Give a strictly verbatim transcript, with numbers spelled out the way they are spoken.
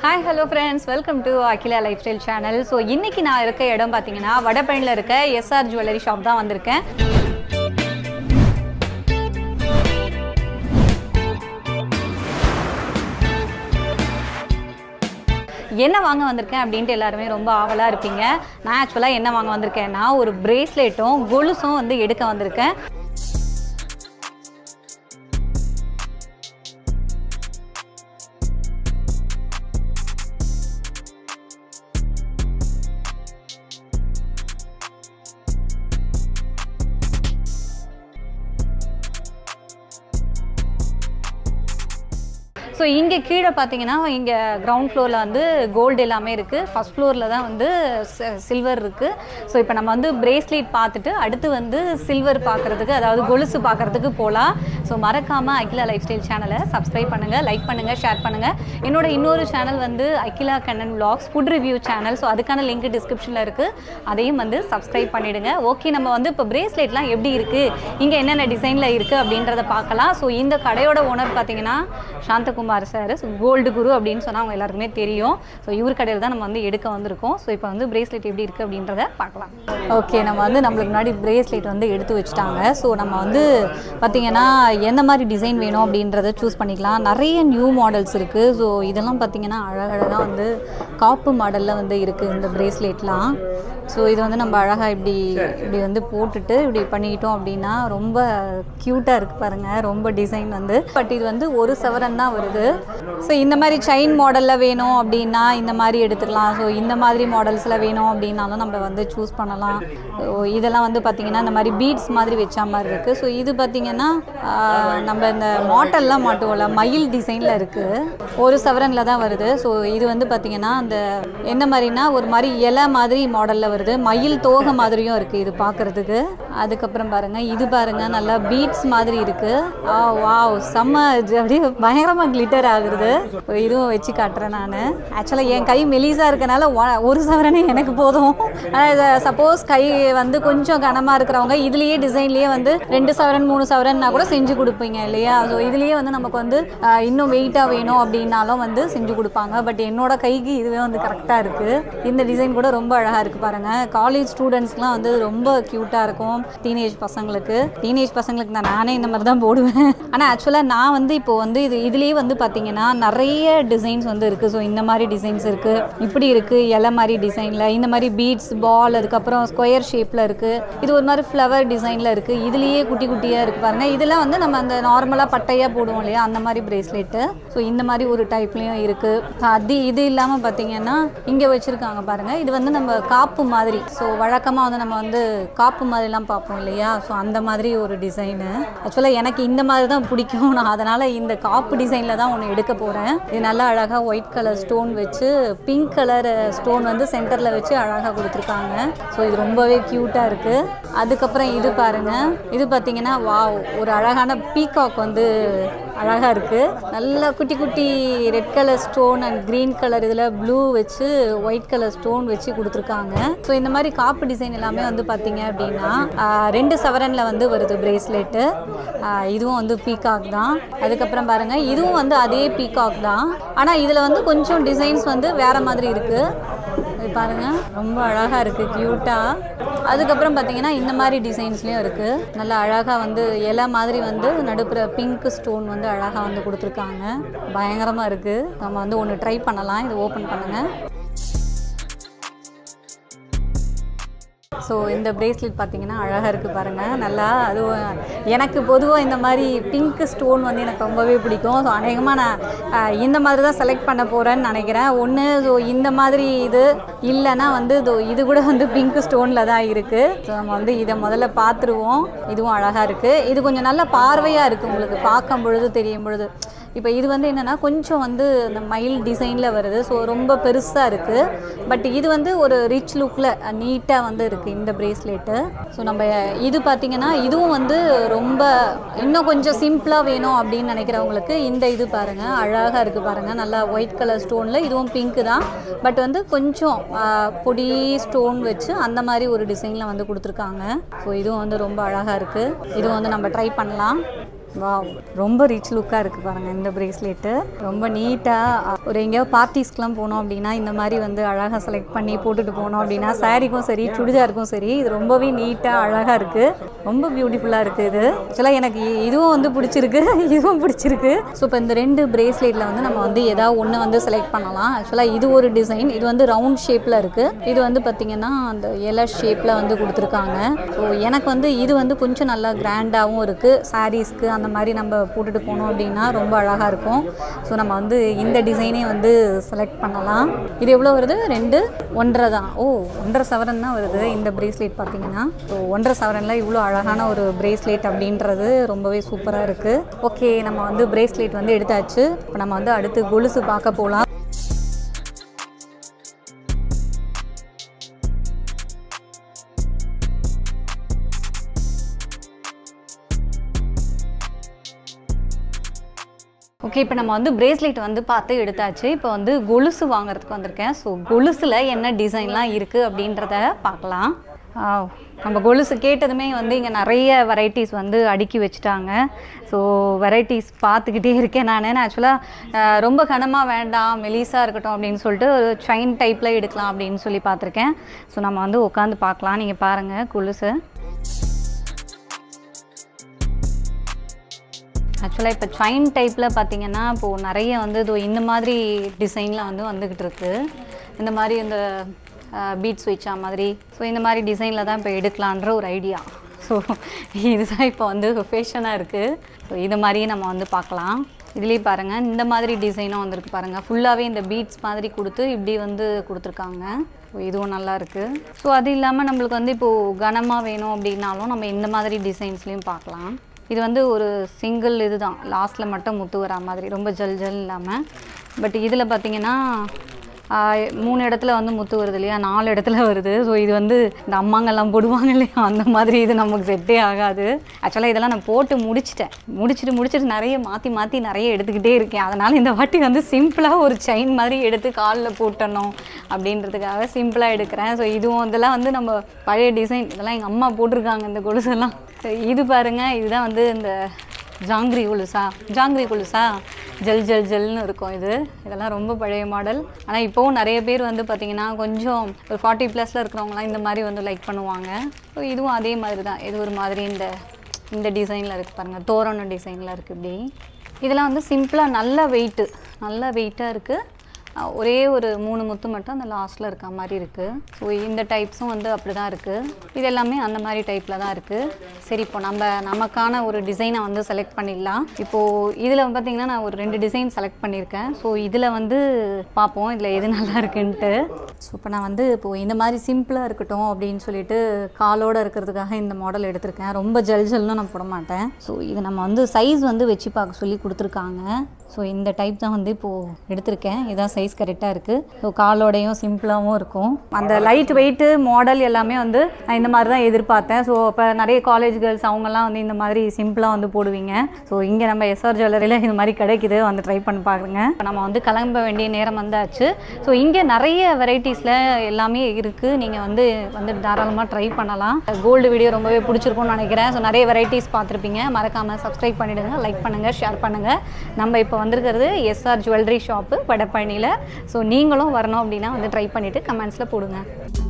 Hi, hello friends. Welcome to Akila Lifestyle channel. So, இன்னைக்கு நான் இருக்க இடம் பாத்தீங்கன்னா வடபழனில இருக்க S R Jewellery shop தான் வந்திருக்கேன். என்ன வாங்க வந்திருக்கேன் அப்படினு எல்லாரும் ரொம்ப ஆவலா இருப்பீங்க. நான் एक्चुअली என்ன வாங்க வந்திருக்கேன்னா ஒரு braceletம் கொலுசும் வந்து எடுக்க வந்திருக்கேன். So, இங்கே கீழே பார்த்தீங்கன்னா இங்கே கிரவுண்ட் ஃப்ளோரில் வந்து கோல்டு எல்லாமே இருக்குது. ஃபர்ஸ்ட் ஃப்ளோரில் தான் வந்து சில்வர் இருக்குது. ஸோ இப்போ நம்ம வந்து பிரேஸ்லெட் பார்த்துட்டு அடுத்து வந்து சில்வர் பார்க்குறதுக்கு, அதாவது கொலுசு பார்க்குறதுக்கு போகலாம். ஸோ மறக்காமல் அகிலா லைஃப் ஸ்டைல் சேனலை சப்ஸ்கிரைப் பண்ணுங்கள், லைக் பண்ணுங்கள், ஷேர் பண்ணுங்கள். என்னோட இன்னொரு சேனல் வந்து Akila Kannan vlogs food review channel. So அதுக்கான லிங்க் டிஸ்கிரிப்ஷனில் இருக்குது, அதையும் வந்து சப்ஸ்கிரைப் பண்ணிவிடுங்க. ஓகே, நம்ம வந்து இப்போ பிரேஸ்லெட்லாம் எப்படி இருக்குது, இங்கே என்னென்ன டிசைனில் இருக்குது அப்படின்றத பார்க்கலாம். ஸோ இந்த கடையோட ஓனர் பார்த்தீங்கன்னா சாந்தகுமார் சார், கோல்டு குரு அப்படின்னு சொன்னால் அவங்க எல்லாருக்குமே தெரியும். ஸோ இவர் கடையில் தான் நம்ம வந்து எடுக்க வந்திருக்கோம். ஸோ இப்போ வந்து பிரேஸ்லெட் எப்படி இருக்குது அப்படின்றத பார்க்கலாம். ஓகே, நம்ம வந்து நம்மளுக்கு முன்னாடி பிரேஸ்லெட் வந்து எடுத்து வச்சுட்டாங்க. ஸோ நம்ம வந்து பார்த்திங்கன்னா எந்த மாதிரி டிசைன் வேணும் அப்படின்றத சூஸ் பண்ணிக்கலாம். நிறைய நியூ மாடல்ஸ் இருக்குது. ஸோ இதெல்லாம் பார்த்திங்கன்னா அழகழகாக வந்து காப்பு மாடலில் வந்து இருக்குது இந்த பிரேஸ்லெட்லாம். ஸோ இது வந்து நம்ம அழகாக இப்படி இப்படி வந்து போட்டுட்டு இப்படி பண்ணிக்கிட்டோம் அப்படின்னா ரொம்ப க்யூட்டாக இருக்குது பாருங்கள், ரொம்ப டிசைன் வந்து. பட் இது வந்து ஒரு சவரன் தான் வருது. ஸோ இந்த மாதிரி செயின் மாடலில் வேணும் அப்படின்னா இந்த மாதிரி எடுத்துக்கலாம். ஸோ இந்த மாதிரி மாடல்ஸில் வேணும் அப்படின்னாலும் நம்ம வந்து சூஸ் பண்ணலாம். ஸோ இதெல்லாம் வந்து பார்த்திங்கன்னா இந்த மாதிரி பீட்ஸ் மாதிரி வச்சா மாதிரி இருக்குது. ஸோ இது பார்த்திங்கன்னா நம்ம இந்த மாட்டல்லாம் மாட்டுவோம்ல, மயில் டிசைனில் இருக்குது, ஒரு சவரனில் தான் வருது. ஸோ இது வந்து பார்த்திங்கன்னா அந்த என்ன மாதிரினா ஒரு மாதிரி இலை மாதிரி மாடலில் வருது, மயில் தோகை மாதிரியும் இருக்குது இது பார்க்குறதுக்கு. அதுக்கப்புறம் பாருங்கள், இது பாருங்கள் நல்லா பீட்ஸ் மாதிரி இருக்குது. ஆ வாவ், செம்ம அப்படியே பயங்கரமாக கிளிட்டர் ஆகுறது. இதுவும் வச்சு காட்டுறேன் நான். ஆக்சுவலாக என் கை மெலிசாக இருக்கனால ஒரு சவரனே எனக்கு போதும். ஆனால் சப்போஸ் கை வந்து கொஞ்சம் கனமாக இருக்கிறவங்க இதுலேயே டிசைன்லேயே வந்து ரெண்டு சவரன் மூணு சவரன்னா கூட செஞ்சு கொடுப்பீங்க இல்லையா. ஸோ இதுலேயே வந்து நமக்கு வந்து இன்னும் வெயிட்டாக வேணும் அப்படின்னாலும் வந்து செஞ்சு கொடுப்பாங்க. பட் என்னோட கைக்கு இதுவே வந்து கரெக்டாக இருக்குது. இந்த டிசைன் கூட ரொம்ப அழகாக இருக்குது பாருங்கள். காலேஜ் ஸ்டூடெண்ட்ஸ்க்குலாம் வந்து ரொம்ப க்யூட்டாக இருக்கும். டீனேஜ் பசங்களுக்கு டீனேஜ் பசங்களுக்கு நான் நானே இந்த மாதிரி தான் போடுவேன். ஆனால் ஆக்சுவலாக நான் வந்து இப்போ வந்து இது இதுலேயே வந்து பார்த்தீங்கன்னா நிறைய டிசைன்ஸ் வந்து இருக்குது. ஸோ இந்த மாதிரி டிசைன்ஸ் இருக்குது, இப்படி இருக்குது இலை மாதிரி டிசைனில், இந்த மாதிரி பீட்ஸ் பால், அதுக்கப்புறம் ஸ்கொயர் ஷேப்பில் இருக்குது, இது ஒரு மாதிரி ஃப்ளவர் டிசைனில் இருக்குது, இதுலேயே குட்டி குட்டியாக இருக்குது பாருங்கள். இதெல்லாம் வந்து நம்ம அந்த நார்மலாக பட்டையாக போடுவோம் இல்லையா, அந்த மாதிரி பிரேஸ்லெட்டு. ஸோ இந்த மாதிரி ஒரு டைப்லேயும் இருக்குது. அது இது இல்லாமல் பார்த்தீங்கன்னா இங்கே வச்சுருக்காங்க பாருங்கள், இது வந்து நம்ம காப்பு மாதிரி. ஸோ வழக்கமாக வந்து நம்ம வந்து காப்பு மாதிரிலாம் பார்ப்போம் இல்லையா. ஸோ அந்த மாதிரி ஒரு டிசைனு. ஆக்சுவலாக எனக்கு இந்த மாதிரி தான் பிடிக்கும். நான் அதனால் இந்த காப்பு டிசைனில் தான் ஒன்று எடுக்க போகிறேன். இது நல்லா அழகாக ஒயிட் கலர் ஸ்டோன் வச்சு பிங்க் கலர் ஸ்டோன் வந்து சென்டரில் வச்சு அழகாக கொடுத்துருக்காங்க. ஸோ இது ரொம்பவே க்யூட்டாக இருக்குது. அதுக்கப்புறம் இது பாருங்கள், இது பார்த்திங்கன்னா வாவ், ஒரு அழகான பீகாக் வந்து அழகாக இருக்குது. நல்லா குட்டி குட்டி red colour stone and green colour இதில் ப்ளூ வச்சு ஒயிட் கலர் ஸ்டோன் வச்சு கொடுத்துருக்காங்க. ஸோ இந்த மாதிரி காப்பு டிசைன் எல்லாமே வந்து பார்த்திங்க அப்படின்னா ரெண்டு சவரனில் வந்து வருது பிரேஸ்லெட்டு. இதுவும் வந்து பீகாக் தான். அதுக்கப்புறம் பாருங்கள், இதுவும் வந்து அதே பீகாக் தான். ஆனால் இதில் வந்து கொஞ்சம் டிசைன்ஸ் வந்து வேறு மாதிரி இருக்குது. இது பாருங்கள், ரொம்ப அழகாக இருக்குது, க்யூட்டாக. அதுக்கப்புறம் பார்த்தீங்கன்னா இந்த மாதிரி டிசைன்ஸ்லேயும் இருக்குது. நல்லா அழகாக வந்து இலை மாதிரி வந்து நடுப்புற பிங்க் ஸ்டோன் வந்து அழகாக வந்து கொடுத்துருக்காங்க. பயங்கரமாக இருக்குது. நம்ம வந்து ஒன்று ட்ரை பண்ணலாம். இது ஓப்பன் பண்ணுங்கள். ஸோ இந்த பிரேஸ்லெட் பார்த்திங்கன்னா அழகாக இருக்குது பாருங்கள். நல்லா அதுவும் எனக்கு பொதுவாக இந்த மாதிரி பிங்க் ஸ்டோன் வந்து எனக்கு ரொம்பவே பிடிக்கும். ஸோ அநேகமாக நான் இந்த மாதிரி தான் செலக்ட் பண்ண போகிறேன்னு நினைக்கிறேன். ஒன்று ஸோ இந்த மாதிரி இது இல்லைன்னா வந்து இது கூட வந்து பிங்க் ஸ்டோனில் தான் இருக்குது. ஸோ நம்ம வந்து இதை முதல்ல பார்த்துருவோம். இதுவும் அழகாக இருக்குது. இது கொஞ்சம் நல்ல பார்வையாக இருக்குது, உங்களுக்கு பார்க்கும் பொழுது தெரியும் பொழுது. இப்போ இது வந்து என்னென்னா கொஞ்சம் வந்து இந்த மயில் டிசைனில் வருது. ஸோ ரொம்ப பெருசாக இருக்குது. பட் இது வந்து ஒரு ரிச் லுக்கில் நீட்டாக வந்து இருக்குது இந்த பிரேஸ்லெட்டு. ஸோ நம்ம இது பார்த்திங்கன்னா இதுவும் வந்து ரொம்ப இன்னும் கொஞ்சம் சிம்பிளாக வேணும் அப்படின்னு நினைக்கிறவங்களுக்கு இந்த இது பாருங்கள், அழகாக இருக்குது பாருங்கள். நல்லா ஒயிட் கலர் ஸ்டோனில், இதுவும் பிங்க்கு தான். பட் வந்து கொஞ்சம் பொடி ஸ்டோன் வச்சு அந்த மாதிரி ஒரு டிசைனில் வந்து கொடுத்துருக்காங்க. ஸோ இதுவும் வந்து ரொம்ப அழகாக இருக்குது. இதுவும் வந்து நம்ம ட்ரை பண்ணலாம். வாவ், ரொம்ப ரிச் லுக்காக இருக்குது பாருங்கள் இந்த ப்ரேஸ்லெட்டு. ரொம்ப நீட்டாக ஒரு எங்கேயோ பார்ட்டிஸ்க்கெலாம் போனோம் அப்படின்னா இந்த மாதிரி வந்து அழகாக செலக்ட் பண்ணி போட்டுட்டு போனோம் அப்படின்னா சாரீக்கும் சரி சுடிதாருக்கும் சரி இது ரொம்பவே நீட்டாக அழகாக இருக்குது. ரொம்ப பியூட்டிஃபுல்லாக இருக்குது இது. ஆக்சுவலாக எனக்கு இதுவும் வந்து பிடிச்சிருக்கு, இதுவும் பிடிச்சிருக்கு. ஸோ இப்போ இந்த ரெண்டு ப்ரேஸ்லெட்டில் வந்து நம்ம வந்து ஏதாவது ஒன்று வந்து செலக்ட் பண்ணலாம். ஆக்சுவலாக இது ஒரு டிசைன், இது வந்து ரவுண்ட் ஷேப்பில் இருக்குது. இது வந்து பார்த்திங்கன்னா அந்த எலை ஷேப்பில் வந்து கொடுத்துருக்காங்க. ஸோ எனக்கு வந்து இது வந்து கொஞ்சம் நல்லா கிராண்டாகவும் இருக்குது. சாரீஸ்க்கு அந்த மாதிரி நம்ம போட்டுட்டு போனோம் அப்படின்னா ரொம்ப அழகாக இருக்கும். ஸோ நம்ம வந்து இந்த டிசைனே வந்து செலக்ட் பண்ணலாம். இது எவ்வளோ வருது? ரெண்டு ஒன்றரை தான். ஓ, ஒன்றரை சவரன் தான் வருது இந்த ப்ரேஸ்லெட் பார்த்தீங்கன்னா. ஸோ ஒன்றரை சவரனில் இவ்வளோ அழகான ஒரு ப்ரேஸ்லெட் அப்படின்றது ரொம்பவே சூப்பராக இருக்குது. ஓகே, நம்ம வந்து ப்ரேஸ்லெட் வந்து எடுத்தாச்சு. இப்போ நம்ம வந்து அடுத்து கொலுசு பார்க்க போகலாம். ஓகே, இப்போ நம்ம வந்து பிரேஸ்லெட் வந்து பார்த்து எடுத்தாச்சு. இப்போ வந்து கொலுசு வாங்குறதுக்கு வந்திருக்கேன். ஸோ கொலுசில் என்ன டிசைன்லாம் இருக்குது அப்படின்றத பார்க்கலாம். நம்ம கொலுசு கேட்டதுமே வந்து இங்கே நிறைய வெரைட்டிஸ் வந்து அடுக்கி வச்சுட்டாங்க. ஸோ வெரைட்டிஸ் பார்த்துக்கிட்டே இருக்கேன் நான். ஆக்சுவலாக ரொம்ப கனமாக வேண்டாம், மெலிசாக இருக்கட்டும் அப்படின்னு சொல்லிட்டு ஒரு செயின் டைப்பில் எடுக்கலாம் அப்படின்னு சொல்லி பார்த்துருக்கேன். ஸோ நம்ம வந்து உட்காந்து பார்க்கலாம். நீங்கள் பாருங்கள் கொலுசு. ஆக்சுவலாக இப்போ செயின் டைப்பில் பார்த்தீங்கன்னா இப்போது நிறைய வந்து இது இந்த மாதிரி டிசைனில் வந்து வந்துக்கிட்டு இருக்குது. இந்த மாதிரி இந்த பீட்ஸ் வச்சா மாதிரி. ஸோ இந்த மாதிரி டிசைனில் தான் இப்போ எடுக்கலான்ற ஒரு ஐடியா. ஸோ இதுதான் இப்போ வந்து ஃபேஷனாக இருக்குது. ஸோ இது மாதிரியே நம்ம வந்து பார்க்கலாம். இதுலேயே பாருங்கள் இந்த மாதிரி டிசைனும் வந்துருக்கு பாருங்கள். ஃபுல்லாகவே இந்த பீட்ஸ் மாதிரி கொடுத்து இப்படி வந்து கொடுத்துருக்காங்க. ஸோ இதுவும் நல்லா இருக்குது. ஸோ அது இல்லாமல் நம்மளுக்கு வந்து இப்போது கனமாக வேணும் அப்படின்னாலும் நம்ம இந்த மாதிரி டிசைன்ஸ்லேயும் பார்க்கலாம். இது வந்து ஒரு சிங்கிள் இது தான், லாஸ்ட்டில் மட்டும் முத்து வரா மாதிரி, ரொம்ப ஜல் ஜல் இல்லாமல். பட் இதில் பார்த்திங்கன்னா மூணு இடத்துல வந்து முத்து வருது இல்லையா, நாலு இடத்துல வருது. ஸோ இது வந்து இந்த அம்மாங்கெல்லாம் போடுவாங்க இல்லையா, அந்த மாதிரி இது நமக்கு செட்டே ஆகாது. ஆக்சுவலாக இதெல்லாம் நான் போட்டு முடிச்சிட்டேன். முடிச்சுட்டு முடிச்சுட்டு நிறைய மாற்றி மாற்றி நிறைய எடுத்துக்கிட்டே இருக்கேன். அதனால் இந்த வாட்டி வந்து சிம்பிளாக ஒரு செயின் மாதிரி எடுத்து காலில் போட்டணும் அப்படின்றதுக்காக சிம்பிளாக எடுக்கிறேன். ஸோ இதுவும் இதெல்லாம் வந்து நம்ம பழைய டிசைன், இதெல்லாம் எங்கள் அம்மா போட்டிருக்காங்க இந்த கொலுசெல்லாம். இது பாருங்கள், இதுதான் வந்து இந்த ஜாங்கிரி கொலுசா ஜாங்கிரி கொலுசா ஜல் ஜல் ஜல்னு இருக்கும். இது இதெல்லாம் ரொம்ப பழைய மாடல். ஆனால் இப்போவும் நிறைய பேர் வந்து பார்த்திங்கன்னா கொஞ்சம் ஒரு ஃபார்ட்டி ப்ளஸில் இருக்கிறவங்களாம் இந்த மாதிரி வந்து லைக் பண்ணுவாங்க. ஸோ இதுவும் அதே மாதிரி தான். இது ஒரு மாதிரி இந்த இந்த டிசைனில் இருக்குது பாருங்கள், தோரண டிசைனில் இருக்குது. இப்படி இதெல்லாம் வந்து சிம்பிளாக நல்ல வெயிட்டு நல்ல வெயிட்டாக இருக்குது. ஒரே ஒரு மூணு முத்து மட்டும் அந்த லாஸ்ட்டில் இருக்க மாதிரி இருக்குது. ஸோ இந்த டைப்ஸும் வந்து அப்படி தான் இருக்குது. இது எல்லாமே அந்த மாதிரி டைப்பில் தான் இருக்குது. சரி, இப்போ நம்ம நமக்கான ஒரு டிசைனை வந்து செலக்ட் பண்ணிடலாம். இப்போது இதில் பார்த்திங்கன்னா நான் ஒரு ரெண்டு டிசைன் செலக்ட் பண்ணியிருக்கேன். ஸோ இதில் வந்து பார்ப்போம் இதில் எது நல்லா இருக்குன்ட்டு. ஸோ இப்போ நான் வந்து இப்போது இந்த மாதிரி சிம்பிளாக இருக்கட்டும் அப்படின்னு சொல்லிட்டு காலோடு இருக்கிறதுக்காக இந்த மாடல் எடுத்திருக்கேன். ரொம்ப ஜல் ஜல்னு நான் போட மாட்டேன். ஸோ இது நம்ம வந்து சைஸ் வந்து வச்சு பார்க்க சொல்லி கொடுத்துருக்காங்க. ஸோ இந்த டைப் தான் வந்து இப்போது எடுத்திருக்கேன். இதான் சைஸ் கரெக்டாக இருக்குது. ஸோ காலோடையும் சிம்பிளாகவும் இருக்கும். அந்த லைட் வெயிட்டு மாடல் எல்லாமே வந்து நான் இந்த மாதிரி தான் எதிர்பார்த்தேன். ஸோ இப்போ நிறைய காலேஜ் கேர்ள்ஸ் அவங்கெல்லாம் வந்து இந்த மாதிரி சிம்பிளாக வந்து போடுவீங்க. ஸோ இங்கே நம்ம எஸ்ஆர் ஜுவல்லரியில் இந்த மாதிரி கிடைக்குது, வந்து ட்ரை பண்ணி பாருங்க. இப்போ நம்ம வந்து கிளம்ப வேண்டிய நேரம் வந்தாச்சு. ஸோ இங்கே நிறைய வெரைட்டிஸில் எல்லாமே இருக்குது. நீங்கள் வந்து வந்து தாராளமாக ட்ரை பண்ணலாம். கோல்டு வீடியோ ரொம்பவே பிடிச்சிருக்கும்னு நினைக்கிறேன். ஸோ நிறைய வெரைட்டிஸ் பார்த்துருப்பீங்க. மறக்காமல் சப்ஸ்கிரைப் பண்ணிவிடுங்க, லைக் பண்ணுங்கள், ஷேர் பண்ணுங்கள். நம்ம இப்போ வந்திருக்கிறது எஸ்ஆர் ஜுவல்லரி ஷாப்பு வடபழனியில். ஸோ நீங்களும் வரணும் அப்படின்னா வந்து ட்ரை பண்ணிவிட்டு கமெண்ட்ஸில் போடுங்க.